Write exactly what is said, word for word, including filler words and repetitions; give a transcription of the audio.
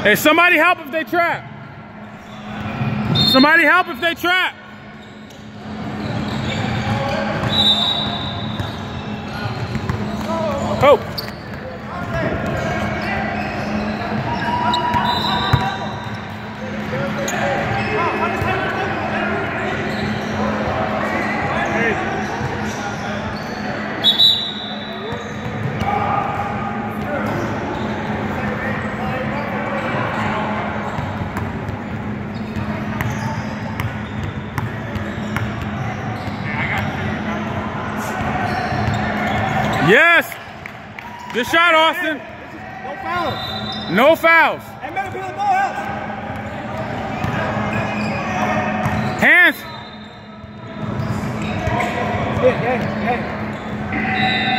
Hey, somebody help if they trap. Somebody help if they trap. Oh. Yes! Good shot, Austin. No fouls. No fouls. Hey, better be the ball house. Hands. Hey, hey, hey.